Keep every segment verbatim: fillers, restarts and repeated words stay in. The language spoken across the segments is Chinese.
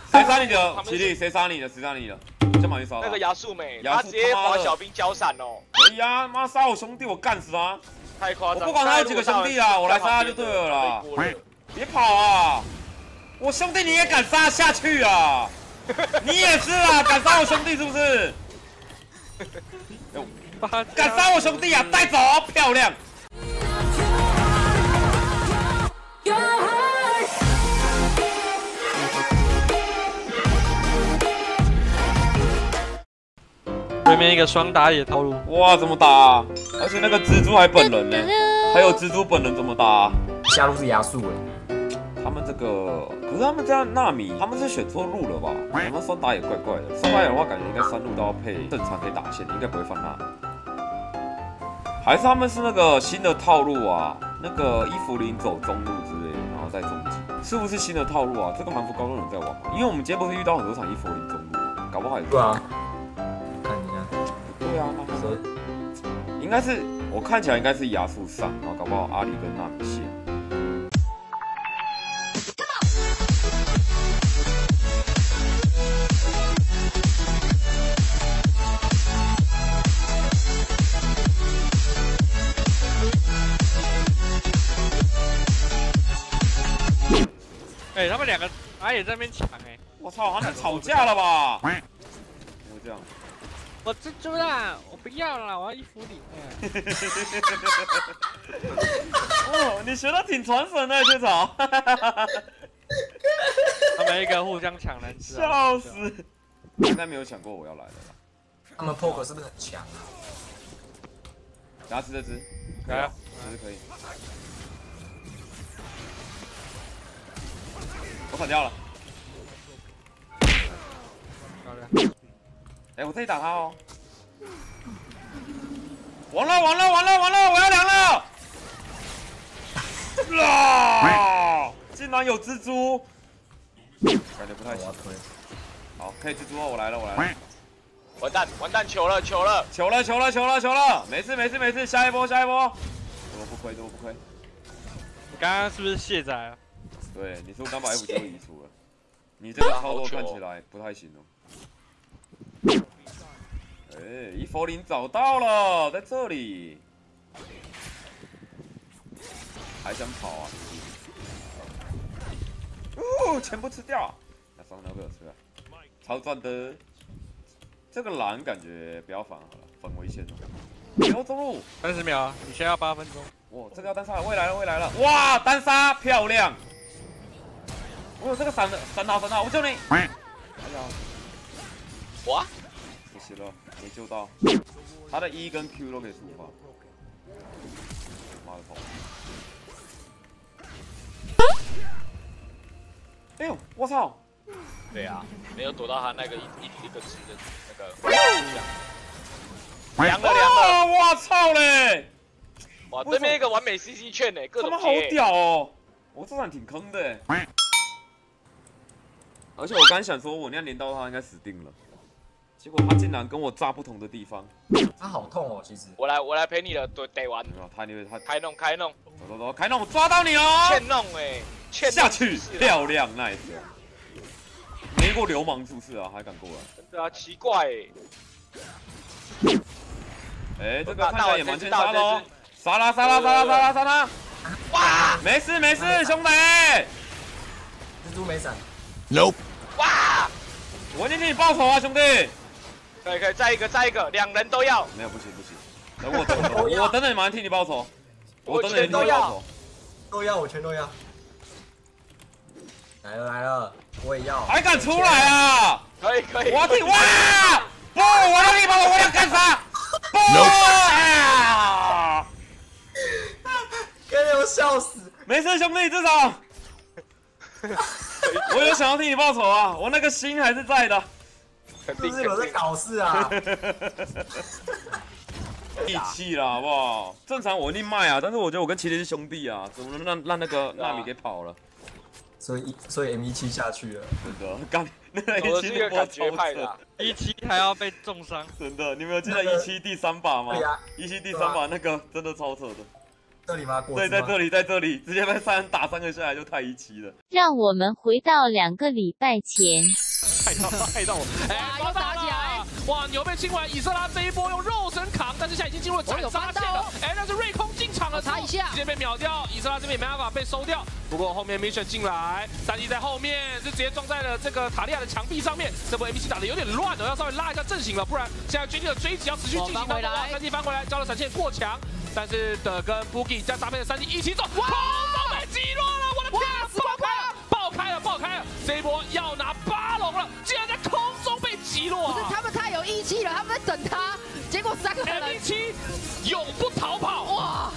谁杀你的？麒麟，谁杀你的？谁杀你的？先把你杀了。 那个亚素美， 亚素他直接把小兵交闪哦。 可以啊，妈杀我兄弟，我干死他！ 太夸张！ 我不管他有几个兄弟啊，我来杀他就对了啦。别跑啊！我兄弟你也敢杀下去啊？你也是啊，敢杀我兄弟是不是？敢杀我兄弟啊！带走，漂亮！ 对面一个双打野套路， 哇，怎么打啊？而且那个蜘蛛还本人呢，还有蜘蛛本人怎么打啊？ 下路是亚素哎， 他们这个，可是他们这样纳米，他们是选错路了吧？他们双打野怪怪的，双打野的话，感觉应该三路都要配正常可以打线，应该不会放纳米。还是他们是那个新的套路啊？那个伊芙琳走中路之类的，然后再中击，是不是新的套路啊？这个韩服高中人在玩吗？因为我们今天不是遇到很多场伊芙琳中路，搞不好也是。 对啊，看一下。 对啊，应该是我看起来应该是亚速上，然后搞不好阿里跟纳米线。 哎、欸，他们两个阿野在那边抢哎！ 我操，他们吵架了吧？怎么会这样？ 我蜘蛛啦，我不要了，我要衣服里面。 哦，你学的挺传神的，雀草。 他们一个互相抢人质、啊， 笑死！应该没有想过我要来的啦。 他们 poke 是不是很强啊？ 拿吃这只， 可以啊， 这只可以。我砍掉了。 漂亮。 哎，我这里打他哦。完了完了完了完了，我要凉了！啊！竟然有蜘蛛，感觉不太行。好，可以蜘蛛哦，我来了我来了。 完蛋完蛋，球了球了球了球了球了球了！没事没事没事，下一波下一波。怎么不亏怎么不亏？ 你刚刚是不是卸载了？ 对，你说我刚把 F 九移除了，你这个操作看起来不太行哦。哎、欸，伊芙琳找到了，在这里，还想跑啊？哦，全部吃掉，那双刀被我吃了，超赚的。这个蓝感觉不要防好了，防危险哦。留中路， 三十秒，你先要八分钟。 哇，这个要单杀了，未来了未来了，哇，单杀漂亮。我有这个闪的，闪好闪好，我救你！哎呀， 哇， 不行了，没救到。他的 E 跟 Q 都可以触发。妈的头！哎呦，我操！ 对啊，没有躲到他那个一一一个值的那个凉了凉了！ 我操嘞！ 哇，对面一个完美 C C 券呢，各种他们好屌哦！我这场挺坑的。而且我刚想说，我那样连到他应该死定了，结果他竟然跟我炸不同的地方。 他好痛哦，其实。 我来，我来陪你了，对，得完。 他那边他开弄开弄， 走走走，开弄，我抓到你哦！ 欠弄哎，欠下去，漂亮 ，nice。没过流氓是不是啊？还敢过来？ 对啊，奇怪哎。 哎，这个看起来也蛮欠杀的哦。杀啦杀啦杀啦杀啦杀啦！ 哇， 没事没事，兄弟。 蜘蛛没闪。 No。哇！我一定给你报仇啊，兄弟！ 可以可以，再一个再一个，两人都要。 没有不行不行，等我等我，我等等马上替你报仇，我等等替你报仇。 都要，我全都要。来了来了，我也要。 还敢出来啊？ 可以可以。 我要替哇！不，我要替你报仇，我要干啥？不！啊！ 给我笑死！ 没事，兄弟，至少。我有想要替你报仇啊，我那个心还是在的。 是不是有在搞事啊？ 义气啦，好不好？正常我一定卖啊，但是我觉得我跟麒麟是兄弟啊，怎么能让让那个纳米给跑了？ 所以所以 M 一七下去了， 真的，刚那个我一七是一个感觉派的， 一七还要被重伤， 真的，你们有记得一七第三把吗？ 对呀， 一七第三把那个真的超扯的。 这里吗？ 对，在这里，在这里，直接被三人打三个下来就太一七了。 让我们回到两个礼拜前。 害到害到我！哎， 又打起来！ 哇，牛被清完，以色拉这一波用肉身扛，但是现在已经进入了斩杀线了。哎，但是瑞空进场了， 查一下， 直接被秒掉。以色拉这边也没办法被收掉。不过后面 Mission 进来，三 D 在后面就直接撞在了这个塔利亚的墙壁上面。这波 M C 打的有点乱了，要稍微拉一下阵型了，不然现在军队的追击要持续进行当中。三 D 翻回来，交了闪现过强，但是的跟 Boogie 加搭配的三 D 一起走，空中被击落了，我的天，爆开了，爆开了，爆开了！这一波要拿八龙了，竟然在空中被击落、啊！ 不是他们太有义气了，他们在等他，结果三个人 M 七永不逃跑，哇！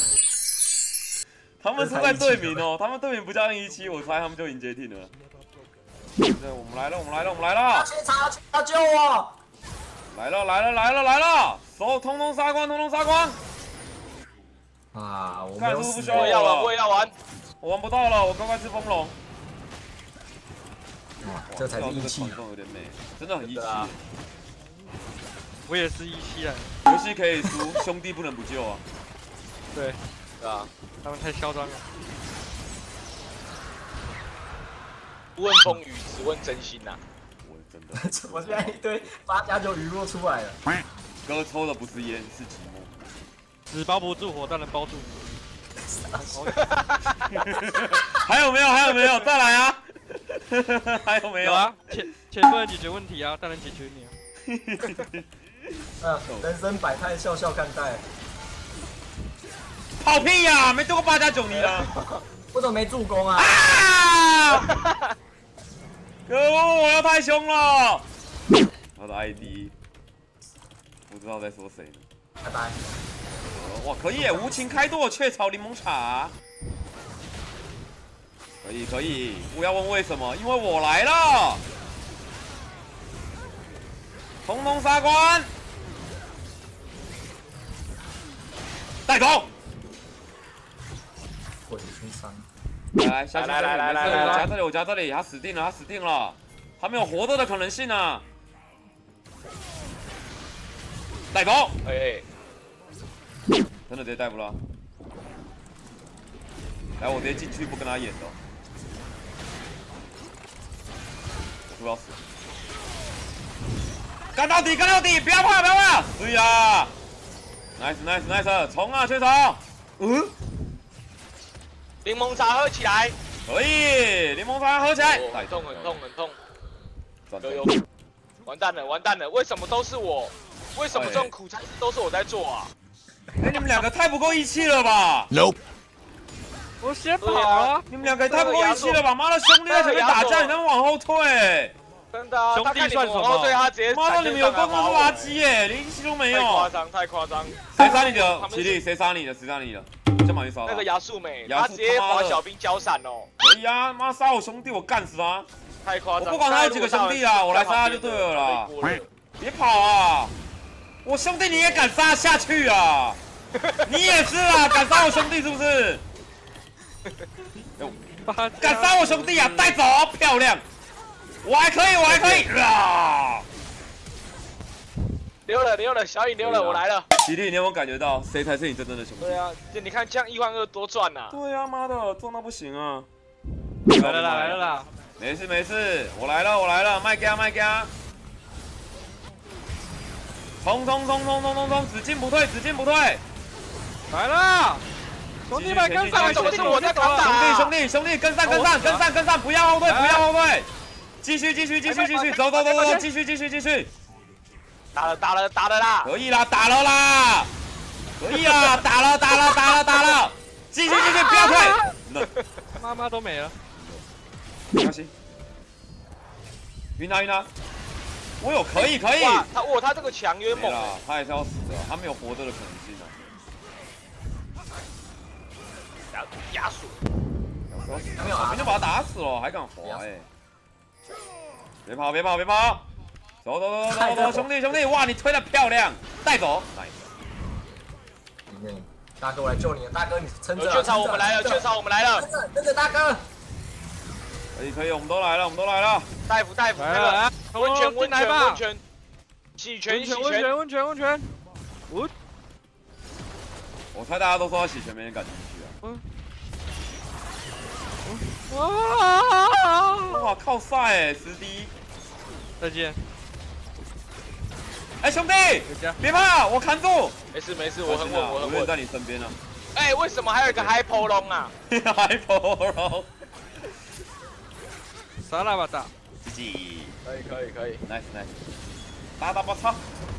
他们是在队名哦，他们队名不叫 N 一七，我猜他们就赢接替了。对，我们来了，我们来了，我们来了！ 去查，去查救我！ 来了，来了，来了，来了！手通通杀光，通通杀光！ 啊，我没看有死。 是不是不需要我也要玩， 我我也要玩。 我玩不到了，我乖乖吃风龙。 哇，这才是义气。 有点美，真的很义气。 我也是一七啊。 游戏可以输，兄弟不能不救啊。 对， 对啊， 他们太嚣张了。 不问风雨，只问真心呐、啊。 我真的， 我现在一堆八加九雨落出来了。 哥抽的不是烟，是寂寞。 纸包不住火，但能包住。 还有没有？还有没有？再来啊！还有没有？ 有啊，钱钱不能解决问题啊，但能解决你啊。 嗯，人生百态，笑笑看待。 跑屁呀、啊！没对过八加九你了。 我怎么没助攻啊？ 啊！可恶！我要太凶了。他的 I D 不知道在说谁呢。 拜拜。 哇，可以耶！无情开剁雀巢柠檬茶。可以可以，不要问为什么，因为我来了。通通杀关，带走。 鬼出伤。 来来，下去来来来来来我夹这里，我夹这里，他死定了，他死定了，他没有活着的可能性啊！带走， 哎、欸， 真的直接带不了。来，我直接进去，不跟他演的。我不要死，干到底，干到底，不要怕，不要怕！对呀 ，nice nice nice， 冲啊，雀巢！嗯。 柠檬茶喝起来， 可以，柠檬茶喝起来。 哦、很痛，很痛，很痛。 有有，完蛋了，完蛋了！为什么都是我？为什么这种苦差事都是我在做啊？ 哎，你们两个太不够义气了吧 ？Nope。 我先跑了。 你们两个也太不够义气了吧！妈的，兄弟在前面打架，你他妈往后退。 真的、啊， 兄弟算什么？ 后退他直接。 妈的，你们有够他妈垃圾耶，连义气都没有。 太夸张，太夸张。 谁杀你的？麒麟，谁杀你的？谁杀你的？先把你杀了。 那个亚素美，他直接把小兵交闪哦。 可以啊，妈杀我兄弟，我干死他！ 太夸张！ 我不管他有几个兄弟啊，我来杀他就对了啦。别跑啊！我兄弟你也敢杀下去啊？你也是啊，敢杀我兄弟是不是？敢杀我兄弟啊！带走啊，漂亮！我还可以，我还可以啊！ 溜了溜了，小影溜了，我来了。 吉利，你有没有感觉到谁才是你真正的兄弟？ 对啊，就你看这样一万二多赚呐！ 对啊，妈的，赚到不行啊！ 来了啦，来了啦！ 没事没事，我来了我来了，卖家卖家！冲冲冲冲冲冲冲，只进不退，只进不退！ 来了！兄弟们跟上， 怎么是我在打？ 兄弟兄弟兄弟，跟上跟上跟上跟上，不要后退不要后退！继续继续继续继续，走走走走，继续继续继续！ 打了打了打了啦！ 可以啦，打了啦！可以啦，打了打了打了打了！继续继续，不要退！ 妈妈都没了。 没关系，晕他晕他！我有可以可以！ 哇，他哇他这个强有点猛。 他也是要死的，他没有活着的可能性啊！ 压死！ 没有啊， 我们就把他打死了，还敢滑哎！别跑别跑别跑！走走走走走，兄弟兄弟，哇，你推的漂亮，带走 ，nice。 大哥，我来救你了，大哥，你撑着。 雀巢我们来了，雀巢我们来了， 跟着跟着大哥。 可以可以，我们都来了，我们都来了。 大夫大夫，那个温泉温泉温泉，洗泉洗泉温泉温泉温泉。我我猜大家都说要洗全面感兴趣啊。 嗯。哇！ 哇，靠赛哎，十 D。 再见。 哎，兄弟，别怕，我扛住。 没事没事，我很稳，我很稳， 在你身边呢。 哎，为什么还有一个 High p o l o n 啊 ？High p o l o n 啥啦吧打？ 自己。 可以可以可以 ，nice nice。打打我操！